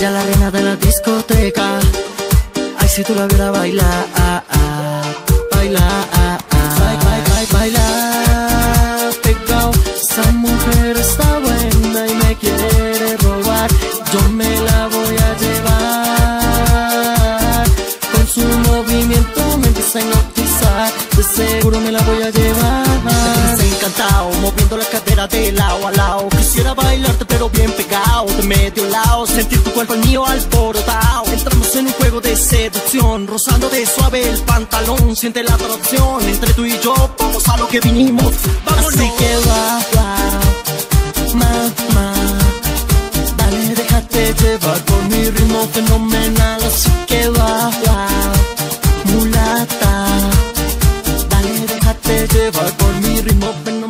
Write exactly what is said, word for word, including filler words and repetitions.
Ella la reina de la discoteca. Ay, si tú la vieras bailar, ah, ah, bailar, ah, ah, baila, baila, baila, pegao. Esa mujer está buena y me quiere robar. Yo me la voy a llevar. Con su movimiento me empieza a hipnotizar. De seguro me la voy a llevar. Me tienes encantado, moviendo la cadera de lado a lado. Quisiera bailarte pero bien pegado, de medio lado, sentir tu cuerpo al mío alborotado. Entramos en un juego de seducción, rozando de suave el pantalón. Siente la atracción entre tú y yo, vamos a lo que vinimos, vámonos. Así que va, va, mamá, dale, déjate llevar por mi ritmo fenomenal. Así que va, va, mulata, dale, déjate llevar por mi ritmo fenomenal.